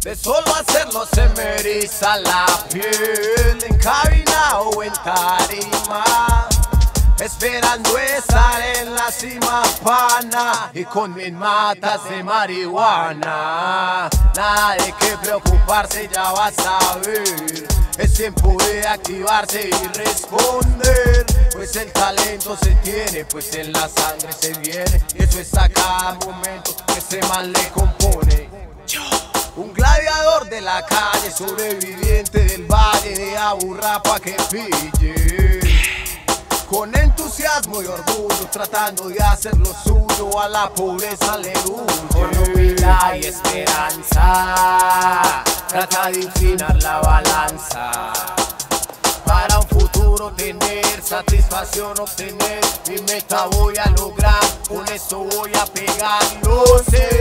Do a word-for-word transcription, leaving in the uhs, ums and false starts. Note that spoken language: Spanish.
De solo hacerlo se me eriza la piel, en cabina o en tarima, esperando estar en la cima, pana, y con mis matas de marihuana. Nada de qué preocuparse, ya vas a ver. Es tiempo de activarse y responder, pues el talento se tiene, pues en la sangre se viene, y eso es a cada momento que ese man le compone. Un gladiador de la calle, sobreviviente del valle de Aburrá pa' que pille. Con entusiasmo y orgullo, tratando de hacer lo suyo, a la pobreza le huye. Con humildad y esperanza, trata de inclinar la balanza, para un futuro tener satisfacción, obtener mi meta voy a lograr, con esto voy a pegar, lo sé.